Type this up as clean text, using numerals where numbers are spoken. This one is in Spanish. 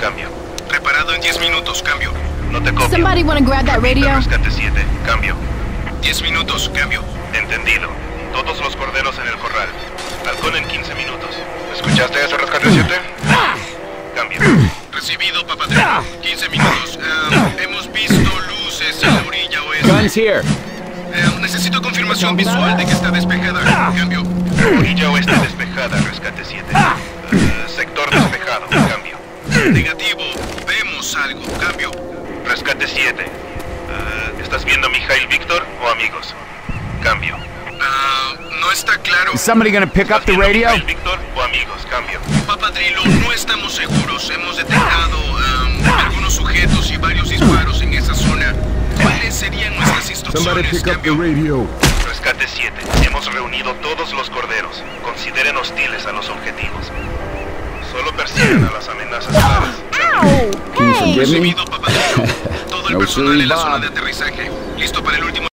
Cambio. Reparado en 10 minutos, cambio. No te copio. Somebody wanna grab that radio? Rescate 7, cambio. 10 minutos, cambio. Entendido. Todos los corderos en el corral. Halcón en 15 minutos. ¿Escuchaste eso, Rescate 7? Cambio. Recibido, papadrino. 15 minutos. Hemos visto luces en la orilla oeste. Guns here. Necesito confirmación visual de que está despejada. Cambio. Orilla oeste despejada, Rescate 7. Sector despejado, cambio. Negativo. Vemos algo. Cambio. Rescate 7. ¿Estás viendo a Mijail Víctor o amigos? Cambio. No está claro. Is somebody gonna pick up the radio? ¿Mijail Víctor o amigos? Cambio. Papadrilo, no estamos seguros. Hemos detectado algunos sujetos y varios disparos en esa zona. ¿Cuáles serían nuestras instrucciones? Cambio. radio. Rescate 7. Hemos reunido todos los corderos. Consideren hostiles a los objetivos. Solo persigan a las amenazas claras. Can you forgive me? Recibido, papadrilo. Todo el No, personal en la Bob. zona de aterrizaje. Listo para el último.